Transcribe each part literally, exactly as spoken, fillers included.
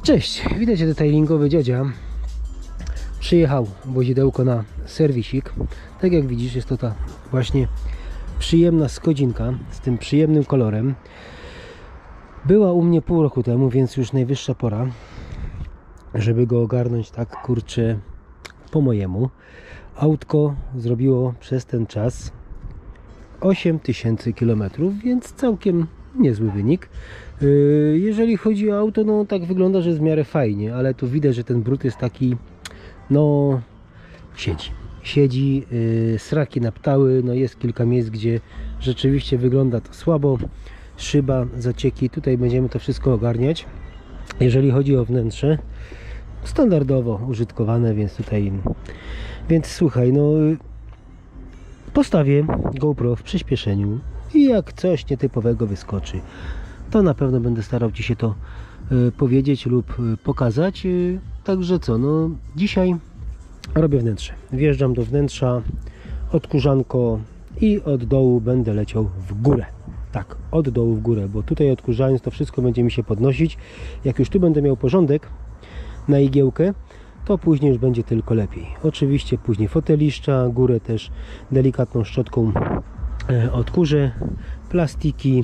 Cześć, witajcie, detailingowy dziadzia. Przyjechał wozidełko na serwisik. Tak jak widzisz, jest to ta właśnie przyjemna Skodzinka z tym przyjemnym kolorem. Była u mnie pół roku temu, więc już najwyższa pora, żeby go ogarnąć tak, kurczę, po mojemu. Autko zrobiło przez ten czas osiem tysięcy kilometrów, więc całkiem niezły wynik. Jeżeli chodzi o auto, no tak wygląda, że jest w miarę fajnie, ale tu widać, że ten brud jest taki, no siedzi. Siedzi, yy, sraki naptały, no jest kilka miejsc, gdzie rzeczywiście wygląda to słabo. Szyba, zacieki, tutaj będziemy to wszystko ogarniać. Jeżeli chodzi o wnętrze, standardowo użytkowane, więc tutaj, więc słuchaj, no postawię GoPro w przyspieszeniu i jak coś nietypowego wyskoczy, to na pewno będę starał Ci się to y, powiedzieć lub y, pokazać. Y, także co, no dzisiaj robię wnętrze. Wjeżdżam do wnętrza, odkurzanko i od dołu będę leciał w górę. Tak, od dołu w górę, bo tutaj odkurzając to wszystko będzie mi się podnosić. Jak już tu będę miał porządek na igiełkę, to później już będzie tylko lepiej. Oczywiście później foteliszcza, górę też delikatną szczotką e, odkurzę, plastiki,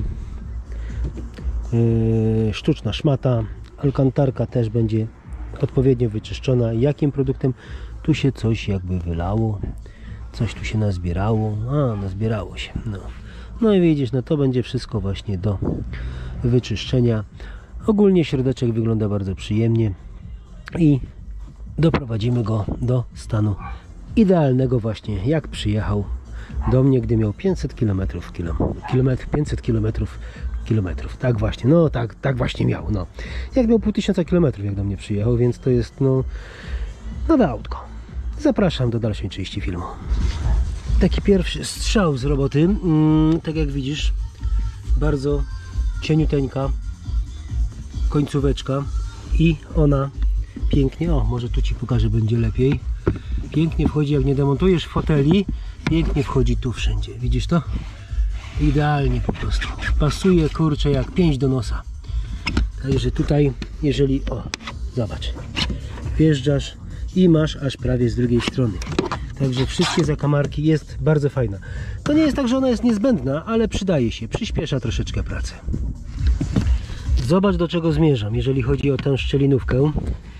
e, sztuczna szmata, alkantarka też będzie odpowiednio wyczyszczona. Jakim produktem? Tu się coś jakby wylało, coś tu się nazbierało, a nazbierało się, no. No i widzisz, no to będzie wszystko właśnie do wyczyszczenia. Ogólnie środeczek wygląda bardzo przyjemnie i doprowadzimy go do stanu idealnego właśnie jak przyjechał do mnie, gdy miał pięćset kilometrów, kilometr, pięćset kilometrów, kilometrów, tak właśnie, no tak, tak właśnie miał, no. Jak miał pół tysiąca kilometrów, jak do mnie przyjechał, więc to jest, no, nowe autko. Zapraszam do dalszej części filmu. Taki pierwszy strzał z roboty, mm, tak jak widzisz, bardzo cieniuteńka końcóweczka i ona pięknie, o może tu Ci pokażę, będzie lepiej, pięknie wchodzi, jak nie demontujesz foteli, pięknie wchodzi tu wszędzie, widzisz to? Idealnie po prostu, pasuje, kurczę, jak pięść do nosa. Także tutaj, jeżeli, o, zobacz, wjeżdżasz i masz aż prawie z drugiej strony. Także wszystkie zakamarki, jest bardzo fajna. To nie jest tak, że ona jest niezbędna, ale przydaje się, przyspiesza troszeczkę pracę. Zobacz, do czego zmierzam, jeżeli chodzi o tę szczelinówkę.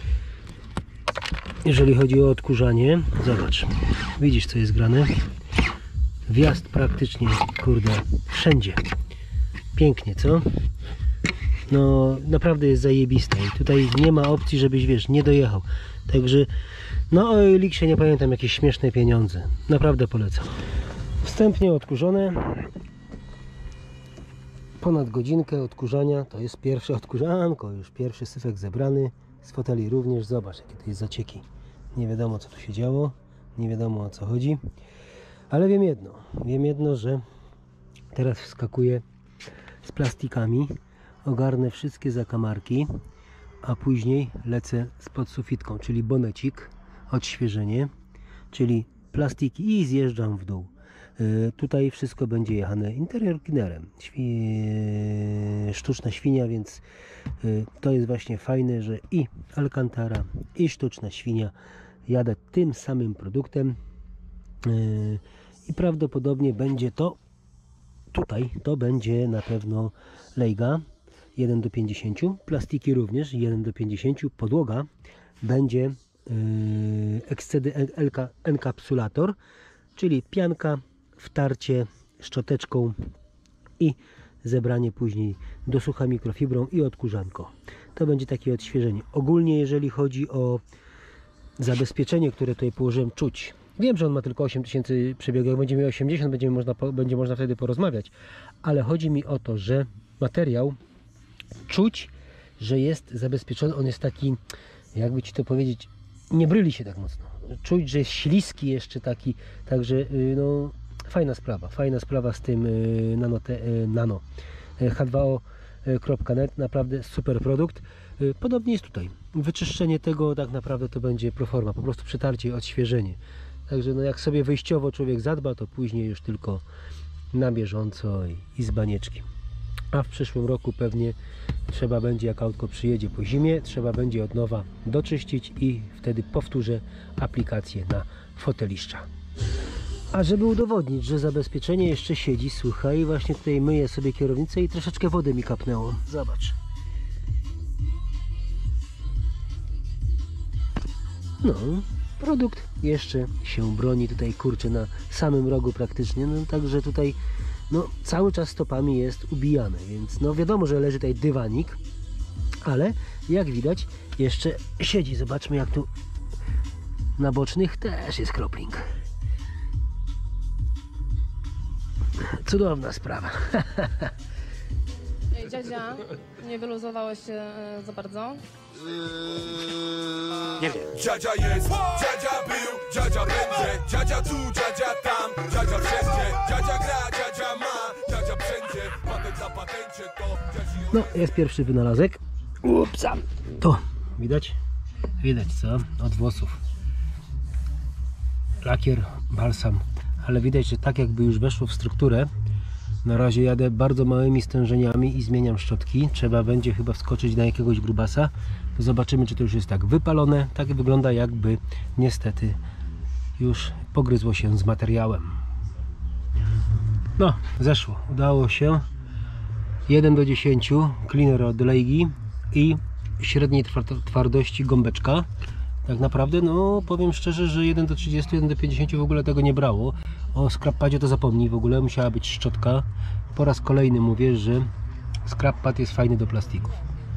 Jeżeli chodzi o odkurzanie, zobacz, widzisz, co jest grane. Wjazd praktycznie, kurde, wszędzie. Pięknie, co? No, naprawdę jest zajebiste. I tutaj nie ma opcji, żebyś, wiesz, nie dojechał. Także, no o Eliksie nie pamiętam, jakieś śmieszne pieniądze. Naprawdę polecam. Wstępnie odkurzone. Ponad godzinkę odkurzania. To jest pierwsze odkurzanko. Już pierwszy syfek zebrany. Z foteli również. Zobacz, jakie to jest zacieki. Nie wiadomo, co tu się działo. Nie wiadomo, o co chodzi. Ale wiem jedno. Wiem jedno, że teraz wskakuję z plastikami. Ogarnę wszystkie zakamarki. A później lecę z podsufitką, czyli bonecik, odświeżenie, czyli plastiki i zjeżdżam w dół. Yy, tutaj wszystko będzie jechane interior cleanerem. Świ... Sztuczna świnia, więc yy, to jest właśnie fajne, że i alcantara, i sztuczna świnia jadę tym samym produktem yy, i prawdopodobnie będzie to tutaj, to będzie na pewno Leiga jeden do pięćdziesięciu, plastiki również jeden do pięćdziesięciu, podłoga będzie yy, Excedy enkapsulator, czyli pianka, wtarcie szczoteczką i zebranie później do sucha mikrofibrą i odkurzanko. To będzie takie odświeżenie. Ogólnie jeżeli chodzi o zabezpieczenie, które tutaj położyłem, czuć. Wiem, że on ma tylko osiem tysięcy przebiegu, jak będzie miał osiemdziesiąt, będzie można, będzie można wtedy porozmawiać, ale chodzi mi o to, że materiał czuć, że jest zabezpieczony, on jest taki, jakby Ci to powiedzieć, nie bryli się tak mocno. Czuć, że jest śliski jeszcze taki, także no fajna sprawa, fajna sprawa z tym nano, te, nano H dwa O kropka net, naprawdę super produkt. Podobnie jest tutaj, wyczyszczenie tego tak naprawdę to będzie proforma, po prostu przetarcie i odświeżenie. Także no jak sobie wyjściowo człowiek zadba, to później już tylko na bieżąco i, i z banieczki. a w przyszłym roku pewnie trzeba będzie, jak autko przyjedzie po zimie, trzeba będzie od nowa doczyścić i wtedy powtórzę aplikację na foteliszcza. A żeby udowodnić, że zabezpieczenie jeszcze siedzi, słuchaj, właśnie tutaj myję sobie kierownicę i troszeczkę wody mi kapnęło. Zobacz. No, produkt jeszcze się broni tutaj, kurczę, na samym rogu praktycznie, no także tutaj no, cały czas stopami jest ubijany, więc no wiadomo, że leży tutaj dywanik, ale jak widać jeszcze siedzi. Zobaczmy, jak tu na bocznych też jest kropling. Cudowna sprawa. Ej, dziadzia, nie wyluzowałeś się e, za bardzo? Nie wiem. Dziadzia jest, dziadzia był, dziadzia będzie, dziadzia tu, dziadzia tam, dziadzia wszędzie, dziadzia gra, dziadzia ma, dziadzia wszędzie, patent na patencie to dziadzi... No, jest pierwszy wynalazek. Upsa. To, widać? Widać, co? Od włosów. Lakier, balsam, ale widać, że tak jakby już weszło w strukturę. Na razie jadę bardzo małymi stężeniami i zmieniam szczotki. Trzeba będzie chyba wskoczyć na jakiegoś grubasa. Zobaczymy, czy to już jest tak wypalone. Tak wygląda, jakby niestety już pogryzło się z materiałem. No, zeszło. Udało się. jeden do dziesięciu cleaner od Leigi i średniej twardości gąbeczka. Tak naprawdę, no powiem szczerze, że jeden do trzydziestu, jeden do pięćdziesięciu w ogóle tego nie brało. O scrap-padzie to zapomnij, w ogóle musiała być szczotka. Po raz kolejny mówię, że scrap-pad jest fajny do plastików.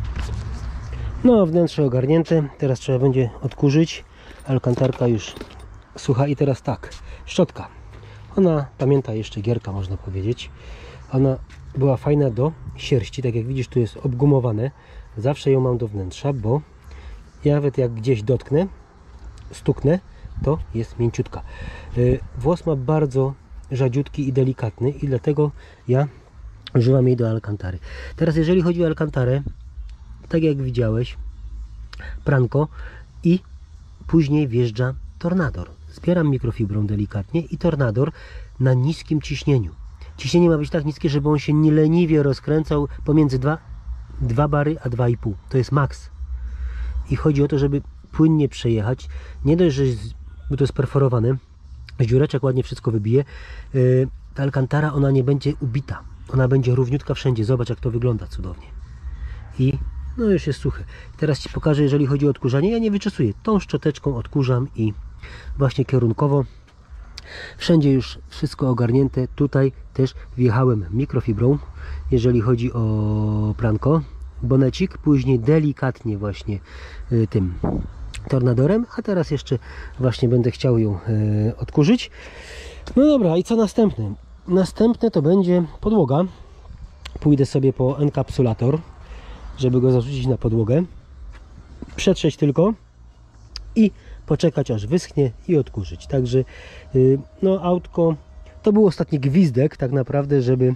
No, wnętrze ogarnięte, teraz trzeba będzie odkurzyć. Alkantarka już sucha i teraz tak, szczotka. Ona pamięta jeszcze gierka, można powiedzieć. Ona była fajna do sierści, tak jak widzisz, tu jest obgumowane. Zawsze ją mam do wnętrza, bo ja nawet jak gdzieś dotknę, stuknę, to jest mięciutka. Włos ma bardzo rzadziutki i delikatny i dlatego ja używam jej do alkantary. Teraz jeżeli chodzi o alkantarę, tak jak widziałeś, pranko i później wjeżdża tornador. Zbieram mikrofibrą delikatnie i tornador na niskim ciśnieniu. Ciśnienie ma być tak niskie, żeby on się nieleniwie rozkręcał pomiędzy dwa bary a dwa i pół. To jest maks. I chodzi o to, żeby płynnie przejechać. Nie dość, że bo to jest perforowane, z dziureczek ładnie wszystko wybije. Ta alkantara, ona nie będzie ubita. Ona będzie równiutka wszędzie. Zobacz, jak to wygląda cudownie. I no już jest suche. Teraz Ci pokażę, jeżeli chodzi o odkurzanie. Ja nie wyczesuję. Tą szczoteczką odkurzam i właśnie kierunkowo. Wszędzie już wszystko ogarnięte. Tutaj też wjechałem mikrofibrą, jeżeli chodzi o pranko. Bonecik, później delikatnie właśnie y, tym tornadorem, a teraz jeszcze właśnie będę chciał ją y, odkurzyć. No dobra, i co następne? Następne to będzie podłoga. Pójdę sobie po enkapsulator, żeby go zarzucić na podłogę, przetrzeć tylko i poczekać, aż wyschnie i odkurzyć. Także y, no autko, to był ostatni gwizdek tak naprawdę, żeby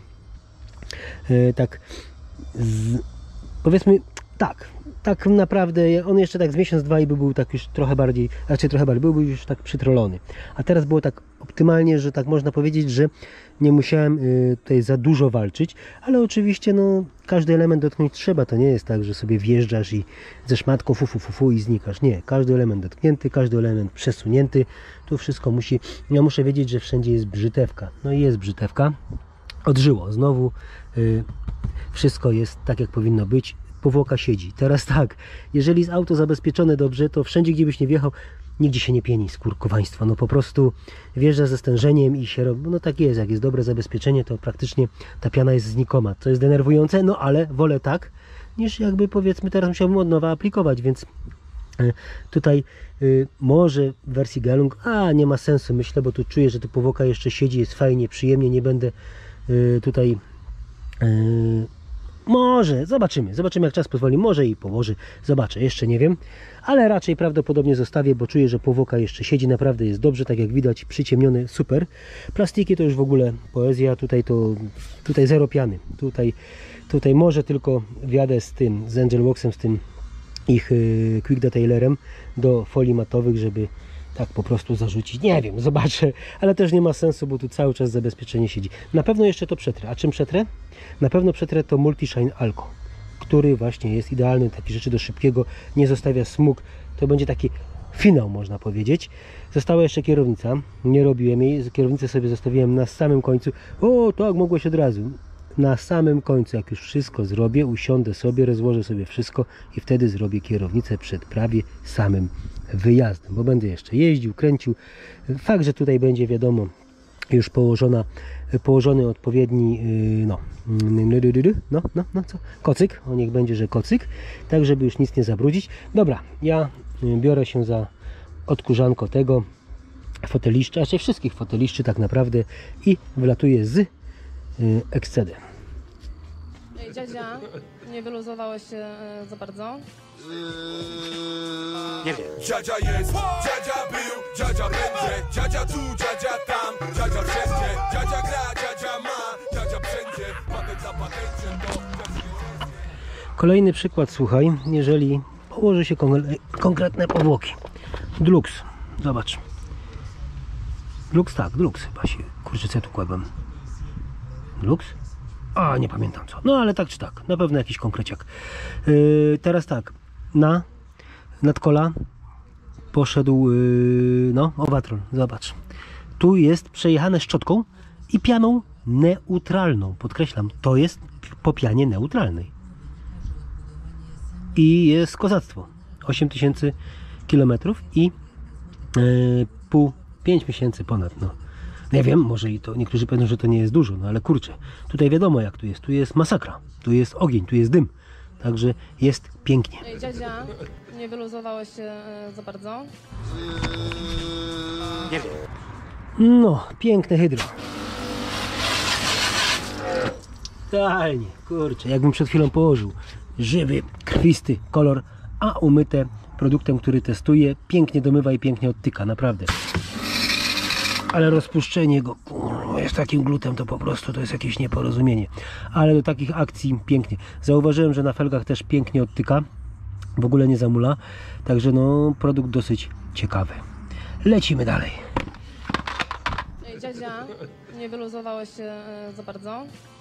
y, tak z, powiedzmy tak, tak naprawdę on jeszcze tak z miesiąc, dwa i by był tak już trochę bardziej, znaczy trochę bardziej, byłby już tak przytrolony. A teraz było tak optymalnie, że tak można powiedzieć, że nie musiałem y, tutaj za dużo walczyć, ale oczywiście no każdy element dotknąć trzeba, to nie jest tak, że sobie wjeżdżasz i ze szmatką fu, fu, fu, fu i znikasz. Nie, każdy element dotknięty, każdy element przesunięty, tu wszystko musi, ja muszę wiedzieć, że wszędzie jest brzytewka. No i jest brzytewka, odżyło, znowu y, wszystko jest tak, jak powinno być. Powłoka siedzi. Teraz tak, jeżeli jest auto zabezpieczone dobrze, to wszędzie, gdzie byś nie wjechał, nigdzie się nie pieni skurkowaństwa. No po prostu wjeżdża ze stężeniem i się robi. No tak jest, jak jest dobre zabezpieczenie, to praktycznie ta piana jest znikoma. To jest denerwujące, no ale wolę tak, niż jakby powiedzmy teraz musiałbym od nowa aplikować, więc tutaj y, może w wersji Gelung, a nie ma sensu, myślę, bo tu czuję, że ta powłoka jeszcze siedzi, jest fajnie, przyjemnie, nie będę y, tutaj y, może, zobaczymy, zobaczymy jak czas pozwoli, może i położy, zobaczę, jeszcze nie wiem, ale raczej prawdopodobnie zostawię, bo czuję, że powłoka jeszcze siedzi, naprawdę jest dobrze, tak jak widać, przyciemniony, super. Plastiki to już w ogóle poezja, tutaj to, tutaj zero piany, tutaj, tutaj może tylko wjadę z tym, z Angelworksem, z tym ich y, quick detailerem do folii matowych, żeby tak po prostu zarzucić. Nie wiem, zobaczę, ale też nie ma sensu, bo tu cały czas zabezpieczenie siedzi. Na pewno jeszcze to przetrę. A czym przetrę? Na pewno przetrę to Multishine Alco, który właśnie jest idealny, takie rzeczy do szybkiego, nie zostawia smug. To będzie taki finał, można powiedzieć. Została jeszcze kierownica. Nie robiłem jej. Kierownicę sobie zostawiłem na samym końcu. O, tak, mogłeś od razu. Na samym końcu, jak już wszystko zrobię, usiądę sobie, rozłożę sobie wszystko i wtedy zrobię kierownicę przed prawie samym wyjazdem, bo będę jeszcze jeździł, kręcił. Fakt, że tutaj będzie, wiadomo, już położona, położony odpowiedni no, no, no, no co? Kocyk, o niech będzie, że kocyk, tak żeby już nic nie zabrudzić. Dobra, ja biorę się za odkurzanko tego foteliszcza, raczej wszystkich foteliszczy tak naprawdę i wylatuję z Excedem. Ej, dziadzia, nie wyluzowałeś się e, za bardzo? Nie wiem. Dziadzia jest, dziadzia był, dziadzia będzie, dziadzia tu, dziadzia tam, dziadzia wszędzie, dziadzia gra, dziadzia ma, dziadzia wszędzie, patent za patencie, to... Kolejny przykład, słuchaj, jeżeli położy się kon konkretne powłoki. Dlux, zobacz. Dlux, tak, Dlux chyba się, kurczę, co ja tu kładłem. Dlux? A, nie pamiętam co. No ale tak czy tak, na pewno jakiś konkreciak. Yy, teraz tak, na nadkola poszedł yy, no, Owatron, zobacz. Tu jest przejechane szczotką i pianą neutralną. Podkreślam, to jest po pianie neutralnej. I jest kozactwo. osiem tysięcy kilometrów i yy, pół, pięć miesięcy ponad, no. Nie wiem, może i to niektórzy powiedzą, że to nie jest dużo, no ale kurczę, tutaj wiadomo jak tu jest, tu jest masakra, tu jest ogień, tu jest dym, także jest pięknie. Ej, dziadzia, nie wyluzowałeś się e, za bardzo? Nie wiem. No, piękne hydro. Totalnie, kurczę, jakbym przed chwilą położył. Żywy, krwisty kolor, a umyte produktem, który testuję, pięknie domywa i pięknie odtyka, naprawdę. Ale rozpuszczenie go kurwa, jest takim glutem, to po prostu to jest jakieś nieporozumienie. Ale do takich akcji pięknie. Zauważyłem, że na felgach też pięknie odtyka, w ogóle nie zamula, także no produkt dosyć ciekawy. Lecimy dalej. Ej, dziadzia, nie wyluzowałeś się e, za bardzo?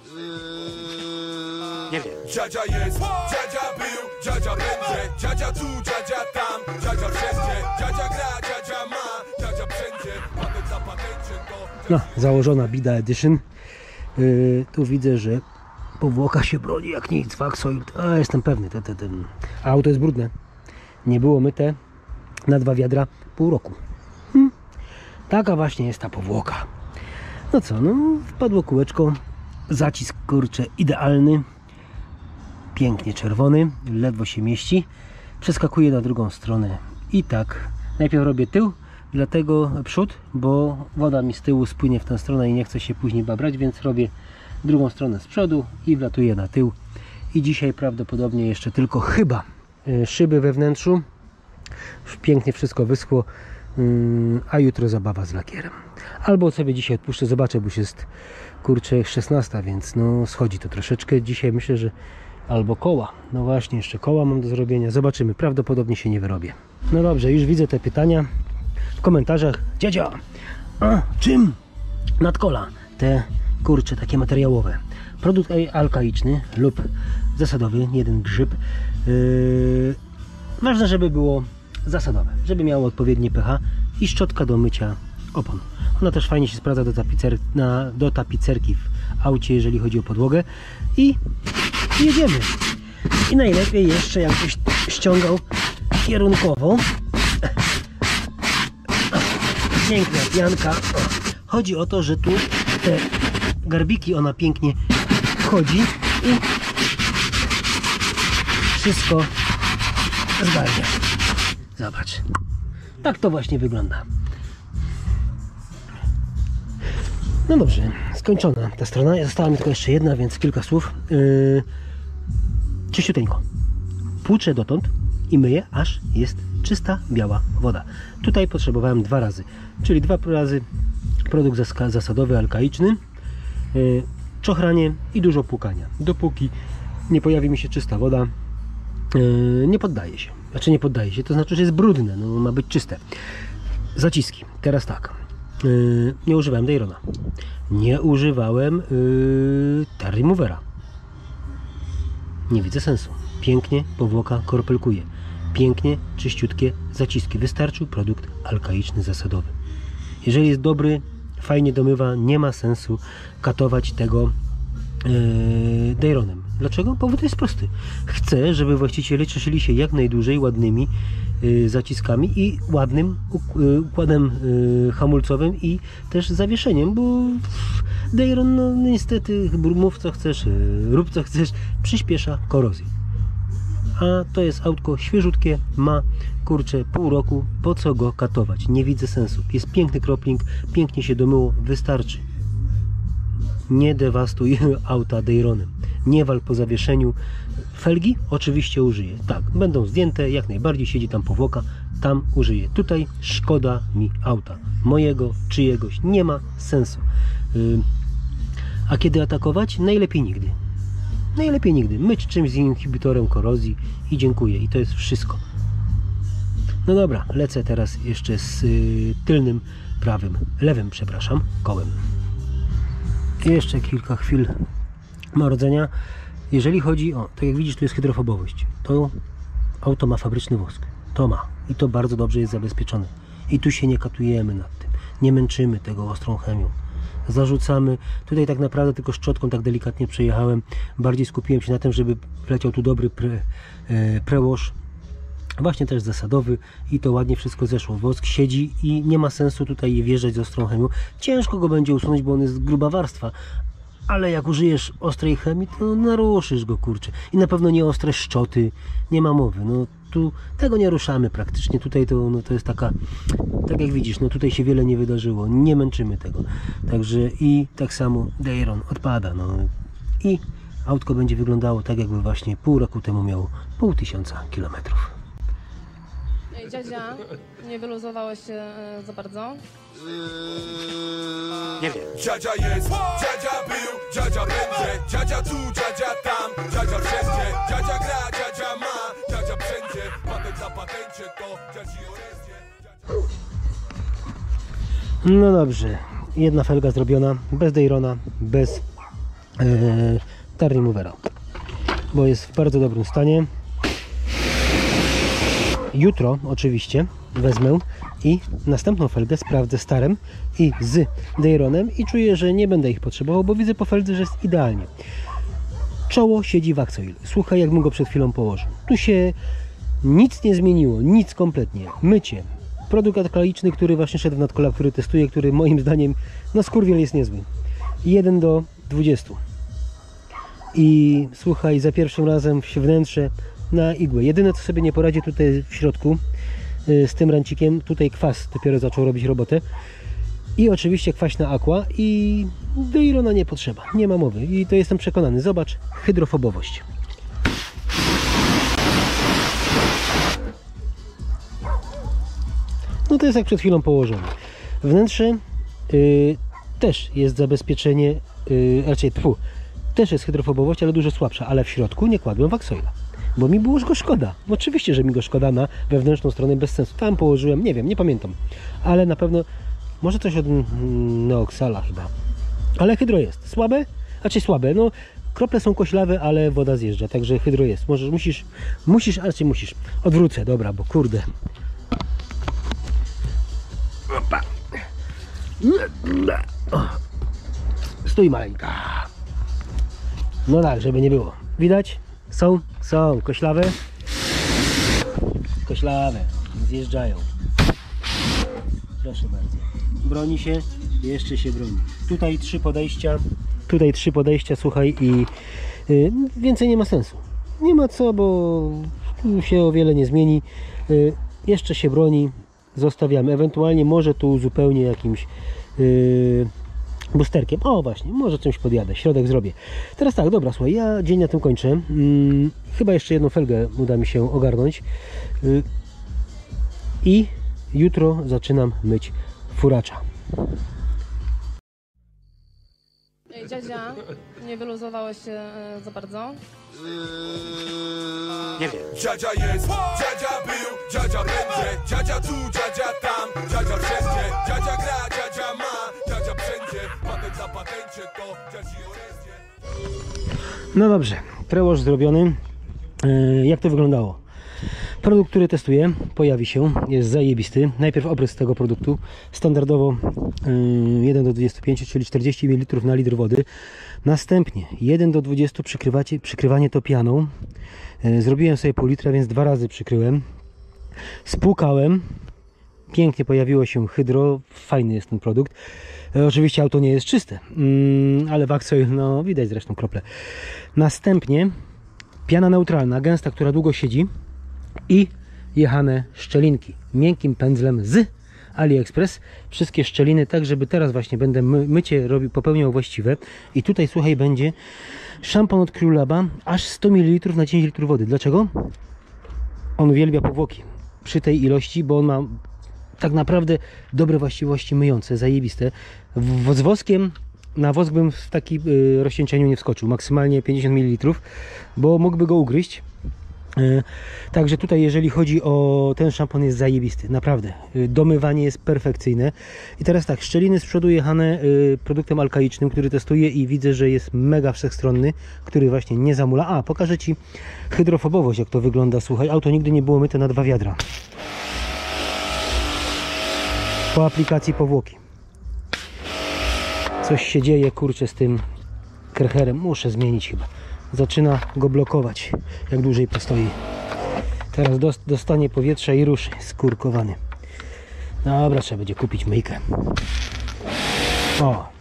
Nie wiem. Dziadzia jest, dziadzia był, dziadzia będzie, dziadzia tu, dziadzia tam, dziadzia wszędzie, dziadzia gra, dziadzia ma, dziadzia wszędzie, patent za patencie, to... No, założona Bida Edition. Yy, tu widzę, że powłoka się broni jak nic. Waxoil, a jestem pewny, te, te, te. A auto jest brudne. Nie było myte na dwa wiadra pół roku. Hmm. Taka właśnie jest ta powłoka. No co, no wpadło kółeczko. Zacisk, kurczę, idealny. Pięknie czerwony. Ledwo się mieści. Przeskakuję na drugą stronę. I tak. Najpierw robię tył. Dlatego przód, bo woda mi z tyłu spłynie w tę stronę i nie chce się później babrać, więc robię drugą stronę z przodu i wlatuję na tył. I dzisiaj prawdopodobnie jeszcze tylko chyba szyby we wnętrzu. Już pięknie wszystko wyschło, a jutro zabawa z lakierem. Albo sobie dzisiaj odpuszczę, zobaczę, bo już jest kurczę szesnasta, więc no schodzi to troszeczkę. Dzisiaj myślę, że albo koła. No właśnie, jeszcze koła mam do zrobienia. Zobaczymy, prawdopodobnie się nie wyrobię. No dobrze, już widzę te pytania w komentarzach. Dziadzia, a czym nadkola te kurcze takie materiałowe? Produkt alkaiczny lub zasadowy, jeden grzyb. Yy, ważne, żeby było zasadowe, żeby miało odpowiednie pH i szczotka do mycia opon. Ona też fajnie się sprawdza do, tapicer, na, do tapicerki w aucie, jeżeli chodzi o podłogę. I jedziemy. I najlepiej jeszcze jakbyś ściągał kierunkowo. Piękna pianka. Chodzi o to, że tu te garbiki ona pięknie wchodzi i wszystko zgarnia. Zobacz. Tak to właśnie wygląda. No dobrze, skończona ta strona. Została mi tylko jeszcze jedna, więc kilka słów. Yy, czyściuteńko. Płuczę dotąd i myję, aż jest czysta, biała woda. Tutaj potrzebowałem dwa razy, czyli dwa razy produkt zasadowy, alkaiczny, yy, czochranie i dużo płukania. Dopóki nie pojawi mi się czysta woda, yy, nie poddaje się. Znaczy nie poddaje się, to znaczy, że jest brudne, no ma być czyste. Zaciski. Teraz tak. Yy, nie używałem Dayrona. Nie używałem yy, Terry Movera. Nie widzę sensu. Pięknie powłoka korpelkuje. Pięknie, czyściutkie zaciski. Wystarczył produkt alkaiczny zasadowy. Jeżeli jest dobry, fajnie domywa, nie ma sensu katować tego yy, Dayronem. Dlaczego? Powód jest prosty. Chcę, żeby właściciele cieszyli się jak najdłużej ładnymi yy, zaciskami i ładnym yy, układem yy, hamulcowym i też zawieszeniem, bo Dayron, no niestety, mów co chcesz, yy, rób co chcesz, przyspiesza korozję. A to jest autko świeżutkie, ma kurczę pół roku, po co go katować? Nie widzę sensu. Jest piękny kropling, pięknie się domyło, wystarczy. Nie dewastuj auta Dayronem. Nie wal po zawieszeniu. Felgi oczywiście użyję. Tak, będą zdjęte, jak najbardziej siedzi tam powłoka, tam użyję. Tutaj szkoda mi auta. Mojego, czyjegoś. Nie ma sensu. Yy, a kiedy atakować? Najlepiej nigdy. Najlepiej nigdy. Myć czymś z inhibitorem korozji i dziękuję. I to jest wszystko. No dobra, lecę teraz jeszcze z yy, tylnym, prawym, lewym, przepraszam, kołem. I jeszcze kilka chwil marodzenia. Jeżeli chodzi o, tak jak widzisz, tu jest hydrofobowość. To auto ma fabryczny wosk. To ma. I to bardzo dobrze jest zabezpieczone. I tu się nie katujemy nad tym. Nie męczymy tego ostrą chemią. Zarzucamy. Tutaj tak naprawdę tylko szczotką tak delikatnie przejechałem. Bardziej skupiłem się na tym, żeby wleciał tu dobry pre, e, prewash. Właśnie też zasadowy i to ładnie wszystko zeszło. Wosk siedzi i nie ma sensu tutaj wjeżdżać z ostrą chemią. Ciężko go będzie usunąć, bo on jest gruba warstwa. Ale jak użyjesz ostrej chemii, to naruszysz go, kurczę. I na pewno nie ostre szczoty. Nie ma mowy. No tu tego nie ruszamy praktycznie. Tutaj to, no, to jest taka, tak jak widzisz, no tutaj się wiele nie wydarzyło. Nie męczymy tego. Także i tak samo Dayron odpada. No i autko będzie wyglądało tak, jakby właśnie pół roku temu miało pół tysiąca kilometrów. Ej, dziadzia, nie wyluzowałeś się e, za bardzo? Nie wiem. Dziadzia jest, dziadzia był, dziadzia będzie, dziadzia tu, dziadzia tam, dziadzia wszędzie, dziadzia gra, dziadzia ma, dziadzia wszędzie, patent na patencie to dziadzi orędzie. No dobrze, jedna felga zrobiona, bez Dayrona, bez e, Terry Movera, bo jest w bardzo dobrym stanie. Jutro oczywiście wezmę i następną felgę sprawdzę starem i z Dayronem i czuję, że nie będę ich potrzebował, bo widzę po feldze, że jest idealnie. Czoło siedzi w Axoil. Słuchaj, jakbym go przed chwilą położył. Tu się nic nie zmieniło, nic kompletnie. Mycie. Produkt alkaliczny, który właśnie szedł w nadkola, który testuję, który moim zdaniem, no skurwiel jest niezły. jeden do dwudziestu. I słuchaj, za pierwszym razem w wnętrze na igłę. Jedyne co sobie nie poradzi tutaj w środku yy, z tym rancikiem, tutaj kwas dopiero zaczął robić robotę i oczywiście kwaśna aqua i Dayrona nie potrzeba, nie ma mowy i to jestem przekonany. Zobacz, hydrofobowość. No to jest jak przed chwilą położone. Wnętrze yy, też jest zabezpieczenie, yy, raczej tfu, też jest hydrofobowość, ale dużo słabsza, ale w środku nie kładłem w Axoila. Bo mi było go szkoda. Oczywiście, że mi go szkoda na wewnętrzną stronę bez sensu. Tam położyłem, nie wiem, nie pamiętam. Ale na pewno, może coś od Neoxala chyba. Ale hydro jest. Słabe? Znaczy słabe, no krople są koślawe, ale woda zjeżdża, także hydro jest. Możesz, musisz, musisz, ale czy musisz. Odwrócę, dobra, bo kurde. Opa. Stój maleńka. No tak, żeby nie było. Widać? Są, są, koślawe, koślawe, zjeżdżają. Proszę bardzo. Broni się, jeszcze się broni. Tutaj trzy podejścia, tutaj trzy podejścia, słuchaj, i y, więcej nie ma sensu. Nie ma co, bo tu się o wiele nie zmieni. Y, jeszcze się broni, zostawiamy. Ewentualnie może tu uzupełnię jakimś y, boosterkiem. O właśnie, może czymś podjadę, środek zrobię. Teraz tak, dobra, słuchaj, ja dzień na tym kończę. Hmm, chyba jeszcze jedną felgę uda mi się ogarnąć. Yy, I jutro zaczynam myć furacza. Ej, dziadzia, nie wyluzowałeś się e, za bardzo? Nie wiem. Dziadzia jest, dziadzia był, dziadzia będzie, dziadzia tu, dziadzia tam, dziadzia wszędzie, dziadzia gra, dziadzia ma, dziadzia wszędzie, patent na patencie to dziadzi orędzie. No dobrze, prewash zrobiony. Yy, jak to wyglądało? Produkt, który testuję, pojawi się, jest zajebisty. Najpierw obrys tego produktu. Standardowo yy, jeden do dwudziestu pięciu, czyli czterdzieści mililitrów na litr wody. Następnie jeden do dwudziestu przykrywacie, przykrywanie to pianą. Yy, zrobiłem sobie pół litra, więc dwa razy przykryłem. Spłukałem. Pięknie pojawiło się hydro. Fajny jest ten produkt. Yy, oczywiście auto nie jest czyste, yy, ale w Aksoil, no widać zresztą krople. Następnie piana neutralna, gęsta, która długo siedzi i jechane szczelinki miękkim pędzlem z AliExpress. Wszystkie szczeliny, tak żeby teraz właśnie będę my, mycie robił, popełniał właściwe. I tutaj, słuchaj, będzie szampon od Cryolaba, aż sto mililitrów na dziesięć litrów wody. Dlaczego? On uwielbia powłoki przy tej ilości, bo on ma tak naprawdę dobre właściwości myjące, zajebiste. W, z woskiem, na wosk bym w takim y, rozcieńczeniu nie wskoczył, maksymalnie pięćdziesiąt mililitrów, bo mógłby go ugryźć. Także tutaj, jeżeli chodzi o ten szampon, jest zajebisty, naprawdę. Domywanie jest perfekcyjne. I teraz tak, szczeliny z przodu jechane produktem alkaicznym, który testuję i widzę, że jest mega wszechstronny, który właśnie nie zamula. A, pokażę Ci hydrofobowość, jak to wygląda. Słuchaj, auto nigdy nie było myte na dwa wiadra. Po aplikacji powłoki. Coś się dzieje, kurczę, z tym krecherem. Muszę zmienić chyba. Zaczyna go blokować, jak dłużej postoi. Teraz dostanie powietrza i ruszy, skurkowany. Dobra, trzeba będzie kupić myjkę. O!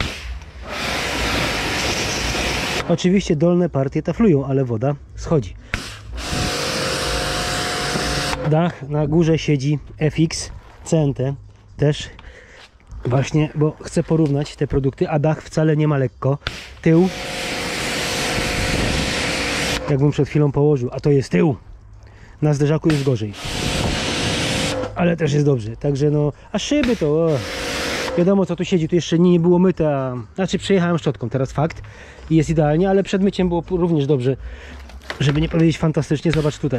Oczywiście dolne partie taflują, ale woda schodzi. Dach, na górze siedzi F X C N T, też właśnie, bo chcę porównać te produkty, a dach wcale nie ma lekko. Tył, jakbym przed chwilą położył, a to jest tył. Na zderzaku jest gorzej, ale też jest dobrze. Także no, a szyby to o, wiadomo co tu siedzi, tu jeszcze nie było myte, a, znaczy przejechałem szczotką, teraz fakt i jest idealnie, ale przed myciem było również dobrze, żeby nie powiedzieć fantastycznie. Zobacz tutaj,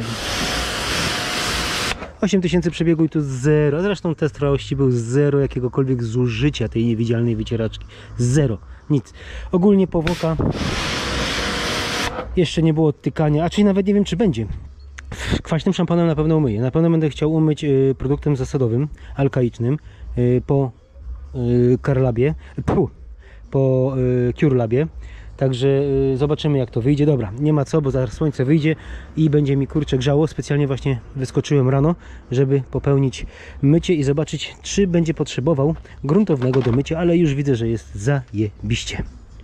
osiem tysięcy przebiegu i tu zero, zresztą test trwałości był zero jakiegokolwiek zużycia tej niewidzialnej wycieraczki, zero, nic. Ogólnie powłoka, jeszcze nie było odtykania, a czyli nawet nie wiem, czy będzie. Kwaśnym szamponem na pewno umyję. Na pewno będę chciał umyć y, produktem zasadowym, alkaicznym, y, po y, Carlabie, pu, po y, Curelabie. Także y, zobaczymy, jak to wyjdzie. Dobra, nie ma co, bo zaraz słońce wyjdzie i będzie mi, kurczę, grzało. Specjalnie właśnie wyskoczyłem rano, żeby popełnić mycie i zobaczyć, czy będzie potrzebował gruntownego do mycia, ale już widzę, że jest zajebiście.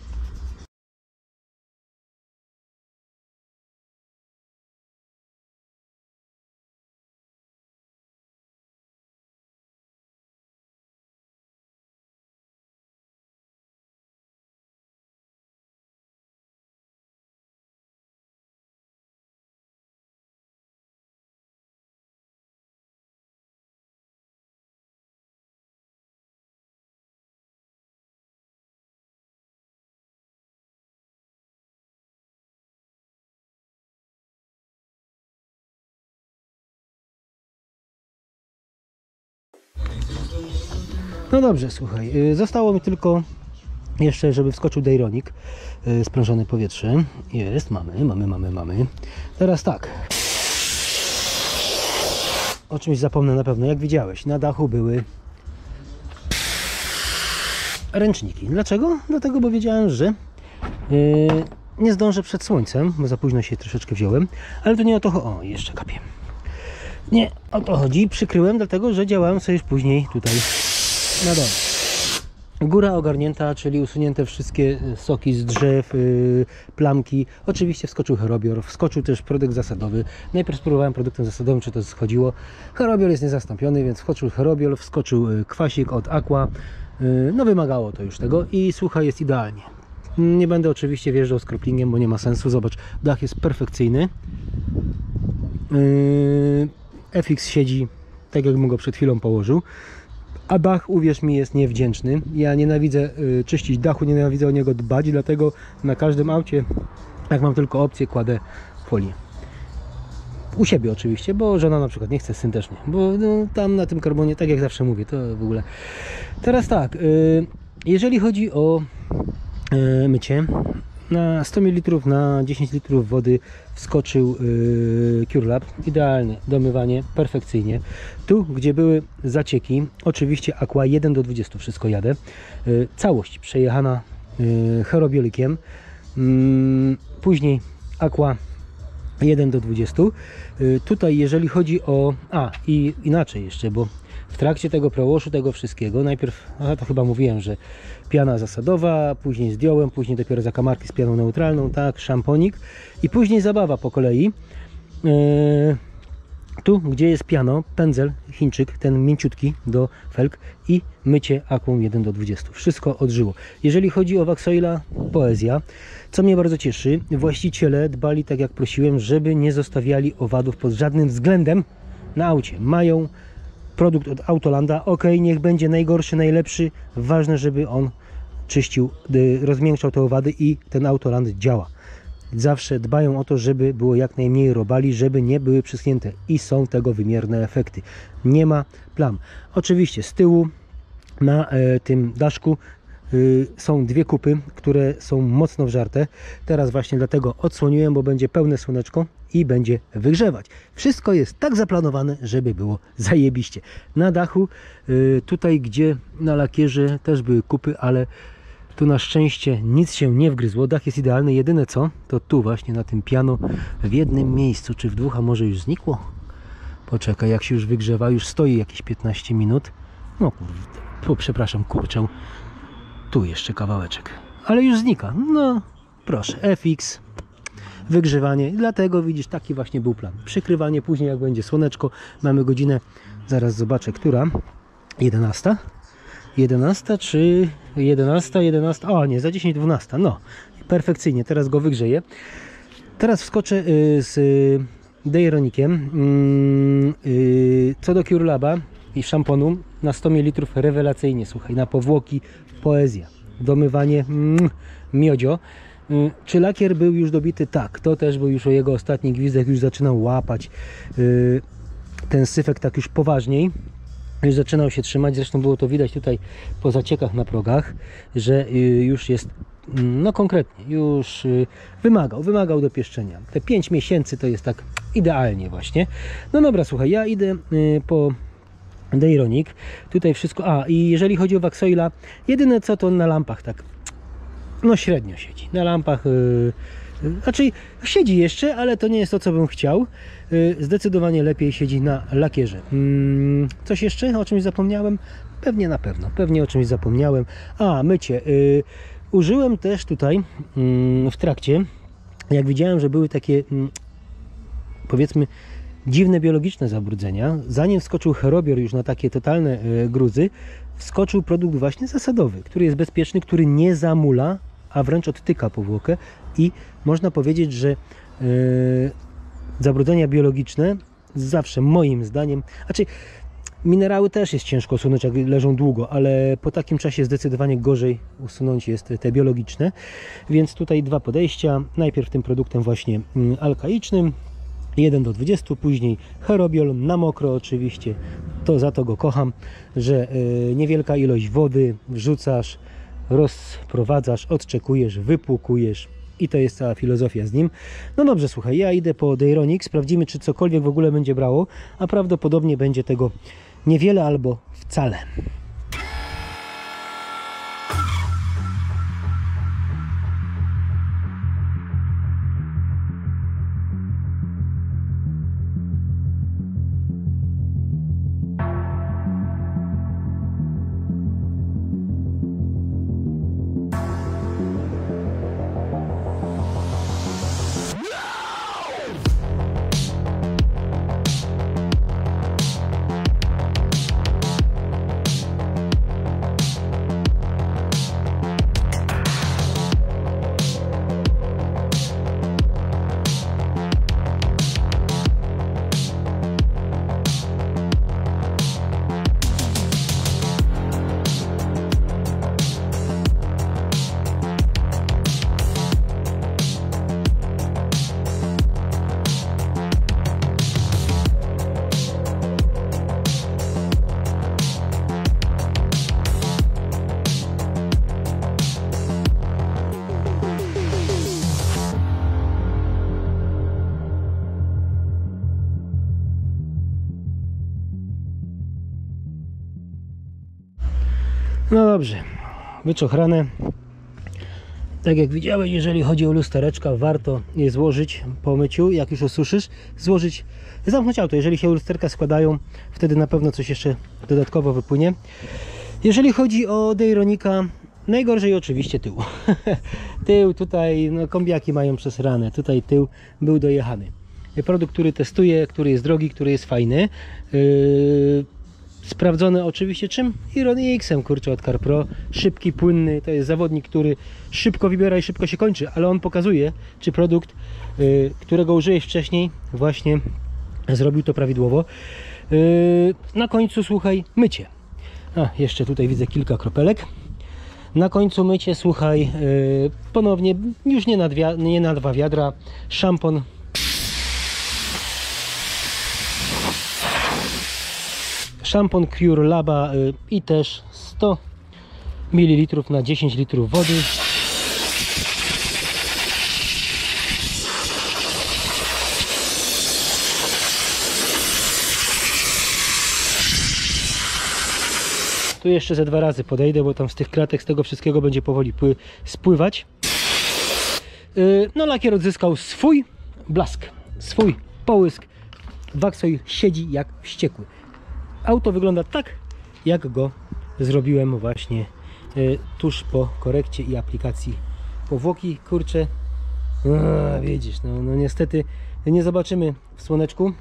No dobrze, słuchaj, zostało mi tylko jeszcze, żeby wskoczył Dejronik, sprężone powietrze. Jest, mamy, mamy, mamy, mamy. Teraz tak. O czymś zapomnę na pewno, jak widziałeś, na dachu były ręczniki. Dlaczego? Dlatego, bo wiedziałem, że yy, nie zdążę przed słońcem, bo za późno się troszeczkę wziąłem, ale to nie o to chodzi. O, jeszcze kapie. Nie o to chodzi, przykryłem, dlatego że działałem sobie już później tutaj na dole. Góra ogarnięta, czyli usunięte wszystkie soki z drzew, yy, plamki. Oczywiście wskoczył Herobior, wskoczył też produkt zasadowy. Najpierw spróbowałem produktem zasadowym, czy to schodziło. Herobior jest niezastąpiony, więc wskoczył Herobior, wskoczył kwasik od Aqua. Yy, no wymagało to już tego i słuchaj, jest idealnie. Nie będę oczywiście wjeżdżał z kroplingiem, bo nie ma sensu. Zobacz, dach jest perfekcyjny. Yy, F X siedzi tak, jakbym go przed chwilą położył. A dach, uwierz mi, jest niewdzięczny. Ja nienawidzę y, czyścić dachu, nienawidzę o niego dbać, dlatego na każdym aucie, jak mam tylko opcję, kładę folię. U siebie oczywiście, bo żona na przykład nie chce, syn też nie, bo no, tam na tym karbonie, tak jak zawsze mówię, to w ogóle. Teraz tak, yy, jeżeli chodzi o yy, mycie, na sto mililitrów na dziesięć litrów wody wskoczył yy, CureLab, idealne domywanie, perfekcyjnie. Tu, gdzie były zacieki, oczywiście Aqua jeden do dwudziestu, wszystko jadę. Yy, całość przejechana yy, herobiolikiem, yy, później Aqua jeden do dwudziestu. Yy, tutaj jeżeli chodzi o... A, i inaczej jeszcze, bo w trakcie tego prowoszu, tego wszystkiego, najpierw, a to chyba mówiłem, że piana zasadowa, później zdjąłem, później dopiero zakamarki z pianą neutralną, tak, szamponik i później zabawa po kolei. Yy, tu, gdzie jest piano, pędzel, Chińczyk, ten mięciutki do felg i mycie Aquą jeden do dwudziestu. Wszystko odżyło. Jeżeli chodzi o Waxoila, poezja. Co mnie bardzo cieszy, właściciele dbali, tak jak prosiłem, żeby nie zostawiali owadów pod żadnym względem na aucie. Mają produkt od Autolanda, ok, niech będzie najgorszy, najlepszy, ważne, żeby on czyścił, rozmiękczał te owady i ten Autoland działa. Zawsze dbają o to, żeby było jak najmniej robali, żeby nie były przyschnięte i są tego wymierne efekty. Nie ma plam. Oczywiście z tyłu na e, tym daszku y, są dwie kupy, które są mocno wżarte. Teraz właśnie dlatego odsłoniłem, bo będzie pełne słoneczko i będzie wygrzewać. Wszystko jest tak zaplanowane, żeby było zajebiście. Na dachu, y, tutaj gdzie na lakierze też były kupy, ale tu na szczęście nic się nie wgryzło. Dach jest idealny. Jedyne co, to tu właśnie na tym piano w jednym miejscu, czy w dwóch, a może już znikło? Poczekaj, jak się już wygrzewa, już stoi jakieś piętnaście minut. No kurde, tu, przepraszam, kurczę. Tu jeszcze kawałeczek. Ale już znika. No, proszę, F X. Wygrzewanie, dlatego widzisz, taki właśnie był plan. Przykrywanie, później jak będzie słoneczko, mamy godzinę, zaraz zobaczę, która? jedenasta? jedenasta czy jedenasta, jedenasta? O nie, za dziesięć, dwunasta. No, perfekcyjnie, teraz go wygrzeję. Teraz wskoczę z Daironikiem. Co do CureLaba i szamponu, na sto mililitrów rewelacyjnie, słuchaj, na powłoki, poezja. Domywanie, miodzio. Czy lakier był już dobity? Tak, to też był już o jego ostatni gwizdek, już zaczynał łapać ten syfek tak już poważniej, już zaczynał się trzymać, zresztą było to widać tutaj po zaciekach na progach, że już jest, no konkretnie, już wymagał, wymagał dopieszczenia. Te pięć miesięcy to jest tak idealnie właśnie. No dobra, słuchaj, ja idę po Daironic, tutaj wszystko, a i jeżeli chodzi o Waxoila, jedyne co to na lampach tak no średnio siedzi. Na lampach, yy, yy, znaczy siedzi jeszcze, ale to nie jest to, co bym chciał. Yy, zdecydowanie lepiej siedzi na lakierze. Yy, coś jeszcze? O czymś zapomniałem? Pewnie na pewno. Pewnie o czymś zapomniałem. A, mycie. Yy, użyłem też tutaj yy, w trakcie, jak widziałem, że były takie yy, powiedzmy dziwne biologiczne zabrudzenia, zanim wskoczył herobior już na takie totalne yy, gruzy, wskoczył produkt właśnie zasadowy, który jest bezpieczny, który nie zamula, a wręcz odtyka powłokę i można powiedzieć, że yy, zabrudzenia biologiczne zawsze moim zdaniem, znaczy minerały też jest ciężko usunąć, jak leżą długo, ale po takim czasie zdecydowanie gorzej usunąć jest te biologiczne, więc tutaj dwa podejścia, najpierw tym produktem właśnie alkaicznym, jeden do dwudziestu, później herobiol na mokro oczywiście, to za to go kocham, że yy, niewielka ilość wody wrzucasz, rozprowadzasz, odczekujesz, wypłukujesz i to jest cała filozofia z nim. No dobrze, słuchaj, ja idę po Daironic, sprawdzimy, czy cokolwiek w ogóle będzie brało, a prawdopodobnie będzie tego niewiele albo wcale. No dobrze, wyczochrane. Tak jak widziałeś, jeżeli chodzi o lustereczka, warto je złożyć po myciu, jak już osuszysz, złożyć, zamknąć auto. Jeżeli się lusterka składają, wtedy na pewno coś jeszcze dodatkowo wypłynie. Jeżeli chodzi o Dejronika, najgorzej oczywiście tył. Tył tutaj, no kombiaki mają przesrane, tutaj tył był dojechany. Produkt, który testuję, który jest drogi, który jest fajny. Yy... Sprawdzony oczywiście czym? Ironixem, kurczę, od CarPro. Szybki, płynny, to jest zawodnik, który szybko wybiera i szybko się kończy, ale on pokazuje, czy produkt, yy, którego użyłeś wcześniej, właśnie zrobił to prawidłowo. Yy, na końcu, słuchaj, mycie. A, jeszcze tutaj widzę kilka kropelek. Na końcu mycie, słuchaj, yy, ponownie, już nie na, dwie, nie na dwa wiadra, szampon. Szampon Cure Laba y, i też sto mililitrów na dziesięć litrów wody. Tu jeszcze ze dwa razy podejdę, bo tam z tych kratek, z tego wszystkiego będzie powoli pły, spływać. Yy, no lakier odzyskał swój blask, swój połysk. Waxoil siedzi jak wściekły. Auto wygląda tak, jak go zrobiłem właśnie y, tuż po korekcie i aplikacji powłoki. Kurczę, a, widzisz, no, no niestety nie zobaczymy w słoneczku.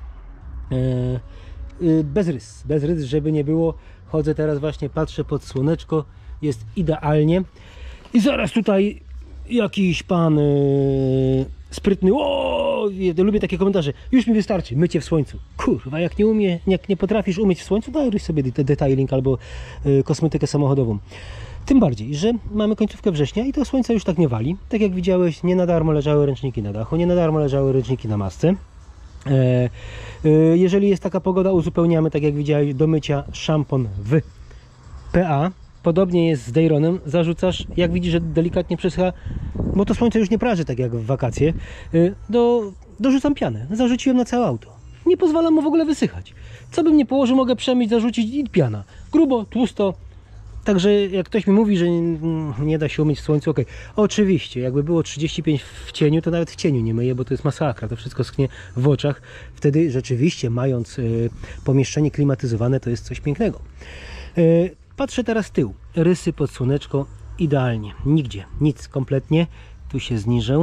y, y, bez rys, bez rys, żeby nie było. Chodzę teraz właśnie, patrzę pod słoneczko, jest idealnie. I zaraz tutaj jakiś pan y, sprytny, o, ja lubię takie komentarze, już mi wystarczy, mycie w słońcu. Kurwa, jak nie umie, jak nie potrafisz umyć w słońcu, daj sobie detailing albo y, kosmetykę samochodową. Tym bardziej, że mamy końcówkę września i to słońce już tak nie wali. Tak jak widziałeś, nie na darmo leżały ręczniki na dachu, nie na darmo leżały ręczniki na masce. E, e, jeżeli jest taka pogoda, uzupełniamy, tak jak widziałeś, do mycia szampon w P A. Podobnie jest z Dejronem, zarzucasz, jak widzisz, że delikatnie przesycha, bo to słońce już nie praży tak jak w wakacje, do, dorzucam pianę, zarzuciłem na całe auto. Nie pozwalam mu w ogóle wysychać. Co bym nie położył, mogę przemyć, zarzucić i piana. Grubo, tłusto. Także jak ktoś mi mówi, że nie da się umyć w słońcu, ok. Oczywiście, jakby było trzydzieści pięć w cieniu, to nawet w cieniu nie myję, bo to jest masakra, to wszystko sknie w oczach. Wtedy rzeczywiście, mając y, pomieszczenie klimatyzowane, to jest coś pięknego. Y, Patrzę teraz tył, rysy pod słoneczko, idealnie, nigdzie, nic kompletnie, tu się zniżę,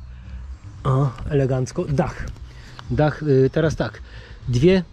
o, elegancko, dach, dach, yy, teraz tak, dwie,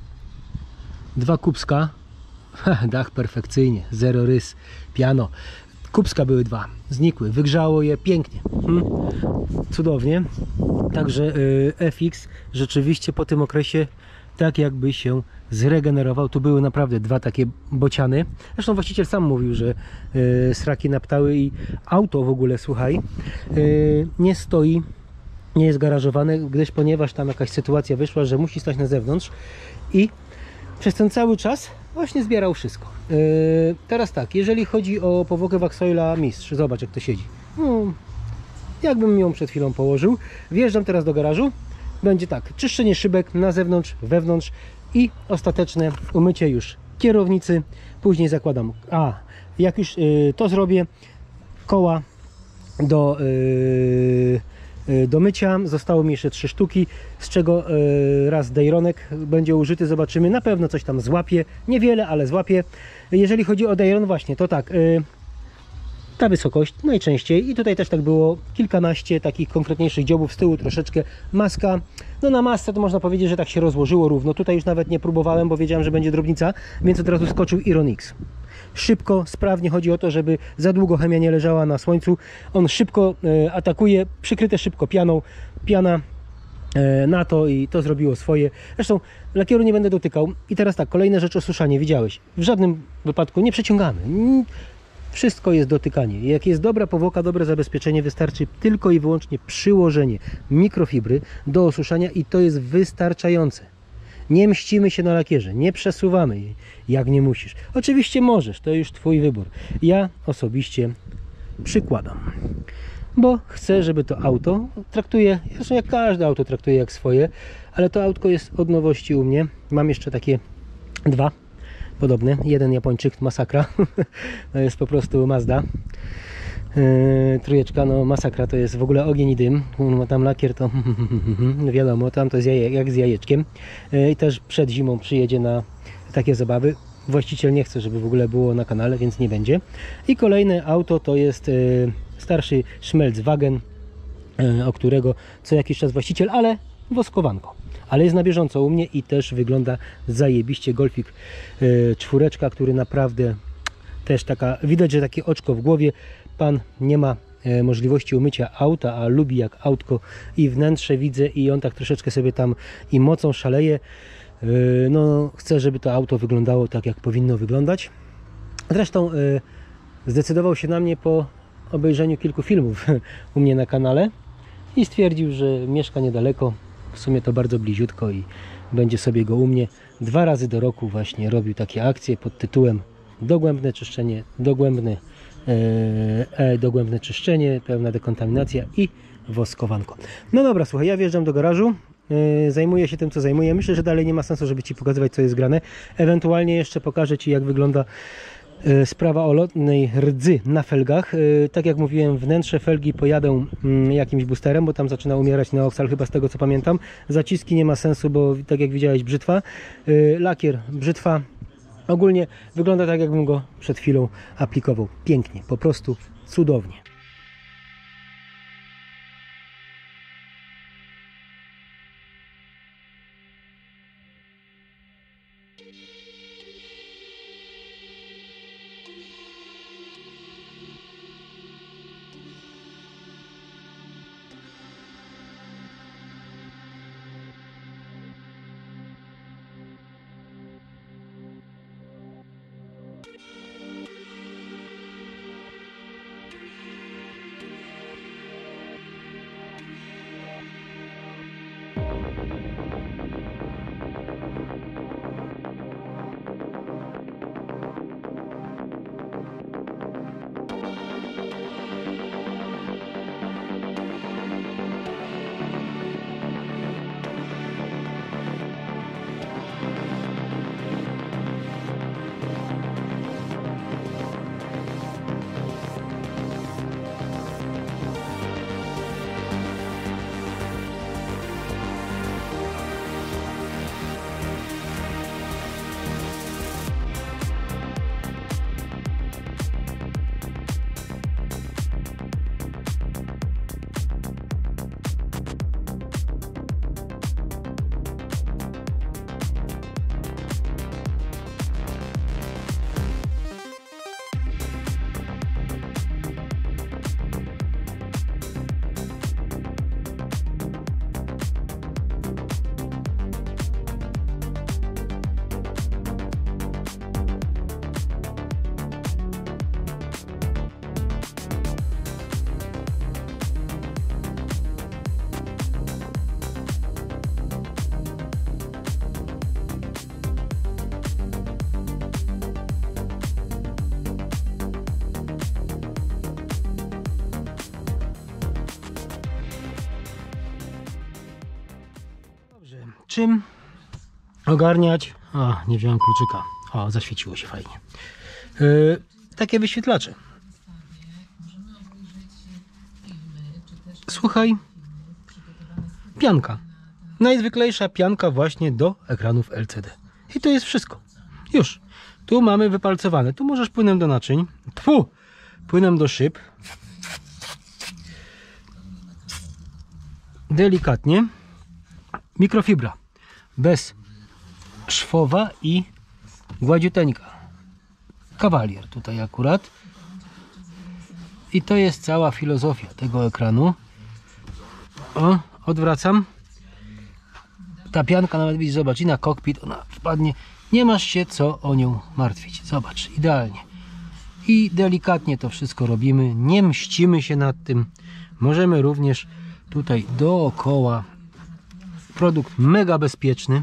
dwa kubska, ha, dach perfekcyjnie, zero rys, piano, kubska były dwa, znikły, wygrzało je pięknie, hmm? Cudownie, także yy, F X rzeczywiście po tym okresie tak jakby się zregenerował. Tu były naprawdę dwa takie bociany. Zresztą właściciel sam mówił, że yy, sraki naptały i auto w ogóle, słuchaj, yy, nie stoi, nie jest garażowane, gdyż ponieważ tam jakaś sytuacja wyszła, że musi stać na zewnątrz i przez ten cały czas właśnie zbierał wszystko. Yy, teraz tak, jeżeli chodzi o powłokę Waxoila Mistrz, zobacz jak to siedzi. No, jakbym ją przed chwilą położył. Wjeżdżam teraz do garażu. Będzie tak, czyszczenie szybek na zewnątrz, wewnątrz i ostateczne umycie już kierownicy. Później zakładam, a jak już y, to zrobię, koła do, y, y, do mycia. Zostało mi jeszcze trzy sztuki, z czego y, raz Dejronek będzie użyty, zobaczymy. Na pewno coś tam złapie, niewiele, ale złapie. Jeżeli chodzi o Dejron właśnie, to tak, y, ta wysokość najczęściej i tutaj też tak było, kilkanaście takich konkretniejszych dziobów z tyłu, troszeczkę maska, no na masce to można powiedzieć, że tak się rozłożyło równo. Tutaj już nawet nie próbowałem, bo wiedziałem, że będzie drobnica, więc od razu skoczył Ironix. Szybko, sprawnie, chodzi o to, żeby za długo chemia nie leżała na słońcu. On szybko e, atakuje, przykryte szybko pianą, piana e, na to i to zrobiło swoje. Zresztą lakieru nie będę dotykał. I teraz tak, kolejna rzecz, osuszanie, widziałeś, w żadnym wypadku nie przeciągamy. Wszystko jest dotykanie. Jak jest dobra powłoka, dobre zabezpieczenie, wystarczy tylko i wyłącznie przyłożenie mikrofibry do osuszania i to jest wystarczające. Nie mścimy się na lakierze, nie przesuwamy jej, jak nie musisz. Oczywiście możesz, to już Twój wybór. Ja osobiście przykładam, bo chcę, żeby to auto traktuję, zresztą jak każde auto traktuje jak swoje, ale to autko jest od nowości u mnie. Mam jeszcze takie dwa podobne. Jeden Japończyk, masakra. To jest po prostu Mazda. Yy, trójeczka, no masakra, to jest w ogóle ogień i dym. No, tam lakier to wiadomo, tam to jest jaje, jak z jajeczkiem. Yy, I też przed zimą przyjedzie na takie zabawy. Właściciel nie chce, żeby w ogóle było na kanale, więc nie będzie. I kolejne auto to jest yy, starszy Schmelzwagen, yy, o którego co jakiś czas właściciel, ale woskowanko. Ale jest na bieżąco u mnie i też wygląda zajebiście. Golfik yy, czwóreczka, który naprawdę też taka, widać, że takie oczko w głowie. Pan nie ma e, możliwości umycia auta, a lubi jak autko i wnętrze widzę i on tak troszeczkę sobie tam i mocą szaleje. E, no chcę, żeby to auto wyglądało tak, jak powinno wyglądać. Zresztą e, zdecydował się na mnie po obejrzeniu kilku filmów u mnie na kanale i stwierdził, że mieszka niedaleko, w sumie to bardzo bliziutko i będzie sobie go u mnie dwa razy do roku właśnie robił takie akcje pod tytułem dogłębne czyszczenie, dogłębne E, dogłębne czyszczenie, pełna dekontaminacja i woskowanko. No dobra, słuchaj, ja wjeżdżam do garażu, e, zajmuję się tym, co zajmuję. Myślę, że dalej nie ma sensu, żeby Ci pokazywać, co jest grane. Ewentualnie jeszcze pokażę Ci, jak wygląda e, sprawa olotnej rdzy na felgach. E, tak jak mówiłem, wnętrze felgi pojadę mm, jakimś boosterem, bo tam zaczyna umierać neoksal, chyba z tego, co pamiętam. Zaciski nie ma sensu, bo tak jak widziałeś, brzytwa. E, lakier, brzytwa. Ogólnie wygląda tak, jakbym go przed chwilą aplikował. Pięknie, po prostu cudownie. Czym ogarniać? A, nie wziąłem kluczyka. O, zaświeciło się fajnie. Yy, takie wyświetlacze. Słuchaj, pianka. Najzwyklejsza pianka właśnie do ekranów L C D. I to jest wszystko. Już. Tu mamy wypalcowane. Tu możesz płynem do naczyń. Tfu! Płynem do szyb. Delikatnie. Mikrofibra. Bez szwowa i gładziuteńka. Kawalier tutaj akurat. I to jest cała filozofia tego ekranu. O, odwracam. Ta pianka nawet widzisz, zobacz, i na kokpit ona wpadnie. Nie masz się co o nią martwić. Zobacz, idealnie. I delikatnie to wszystko robimy. Nie mścimy się nad tym. Możemy również tutaj dookoła. Produkt mega bezpieczny.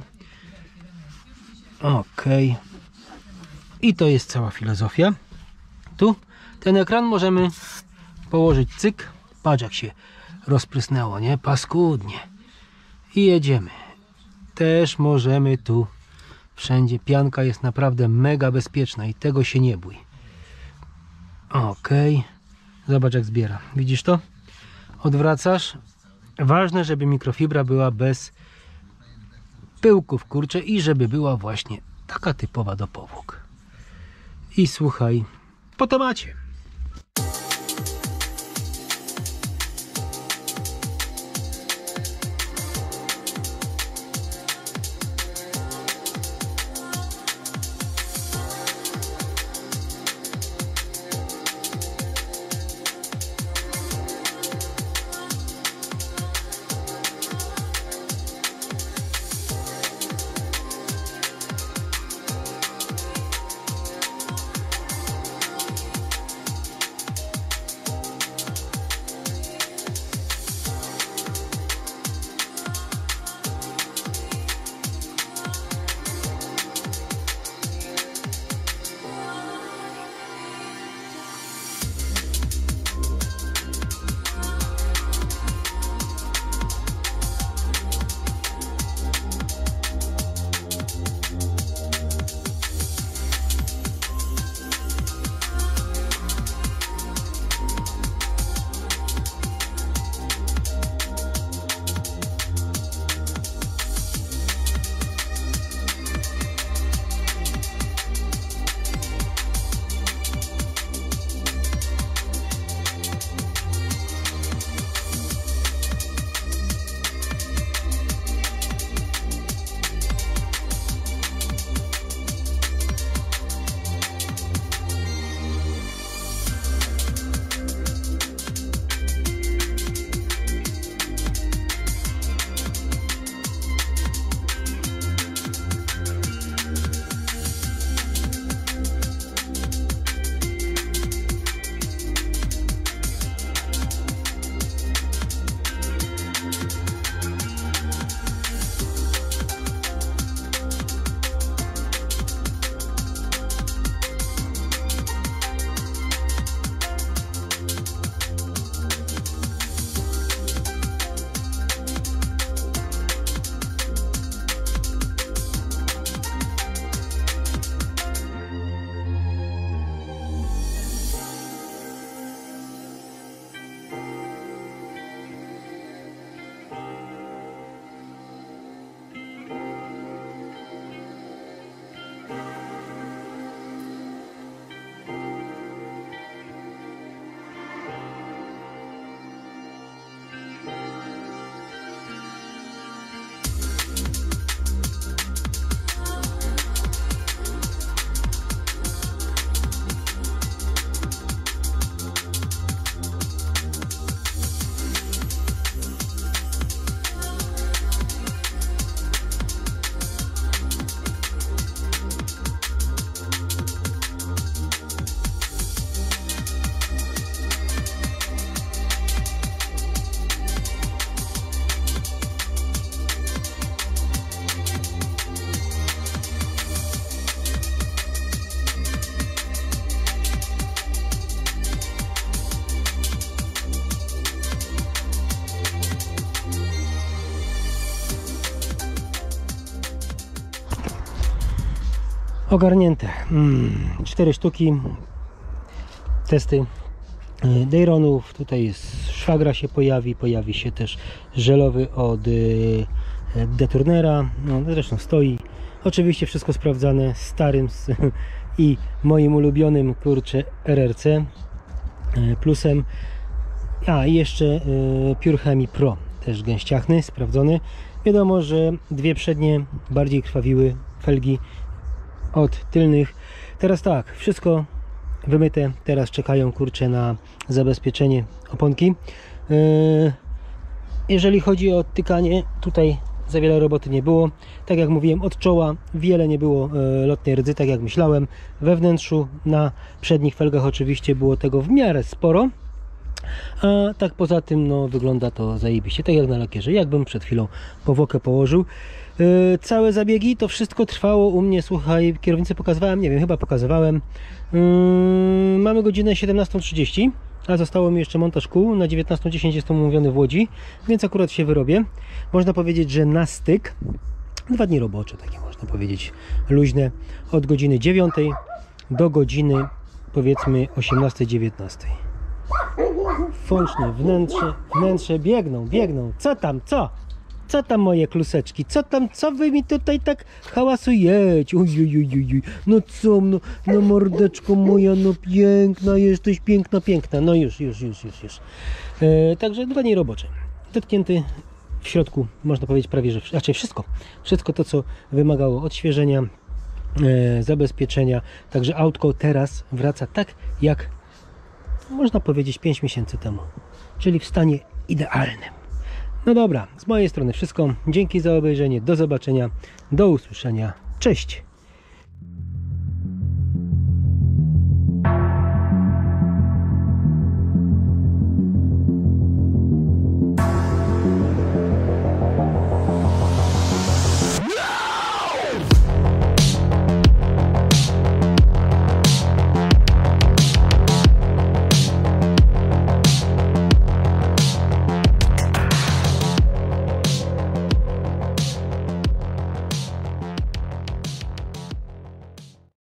Ok. I to jest cała filozofia. Tu ten ekran możemy położyć cyk. Patrz, jak się rozprysnęło, nie? Paskudnie. I jedziemy. Też możemy tu wszędzie. Pianka jest naprawdę mega bezpieczna i tego się nie bój. Ok, zobacz jak zbiera. Widzisz to? Odwracasz. Ważne, żeby mikrofibra była bez pyłków, kurczę, i żeby była właśnie taka typowa do powłok. I słuchaj, po temacie. Ogarnięte. Mm, cztery sztuki. Testy Dejronów. Tutaj jest szwagra się pojawi. Pojawi się też żelowy od Deturnera. No, zresztą stoi. Oczywiście wszystko sprawdzane starym i moim ulubionym, kurczę, R R C plusem. A i jeszcze Pure Chemie Pro. Też gęściachny, sprawdzony. Wiadomo, że dwie przednie bardziej krwawiły felgi od tylnych. Teraz tak, wszystko wymyte. Teraz czekają, kurczę, na zabezpieczenie oponki. Jeżeli chodzi o odtykanie, tutaj za wiele roboty nie było. Tak jak mówiłem, od czoła wiele nie było lotnej rdzy, tak jak myślałem. We wnętrzu, na przednich felgach oczywiście było tego w miarę sporo. A tak poza tym, no wygląda to zajebiście, tak jak na lakierze, jakbym przed chwilą powłokę położył. Yy, całe zabiegi, to wszystko trwało u mnie, słuchaj, kierownicę pokazywałem, nie wiem, chyba pokazywałem. Yy, mamy godzinę siedemnastą trzydzieści, a zostało mi jeszcze montaż kół, na dziewiętnastą dziesięć jestem umówiony w Łodzi, więc akurat się wyrobię. Można powiedzieć, że na styk. Dwa dni robocze, takie można powiedzieć, luźne, od godziny dziewiątej do godziny powiedzmy osiemnastej dziewiętnastej. Fączne wnętrze, wnętrze biegną, biegną. Co tam, co? Co tam moje kluseczki? Co tam, co wy mi tutaj tak hałasujecie? Oj, oj, oj, oj. No co, no, no mordeczko moja, no piękna, jesteś piękna, piękna. No już, już, już, już, już. E, także dwa dni robocze. Dotknięty w środku, można powiedzieć prawie, że raczej wszystko. Wszystko to, co wymagało odświeżenia, e, zabezpieczenia. Także autko teraz wraca tak, jak można powiedzieć pięć miesięcy temu. Czyli w stanie idealnym. No dobra, z mojej strony wszystko. Dzięki za obejrzenie. Do zobaczenia. Do usłyszenia. Cześć!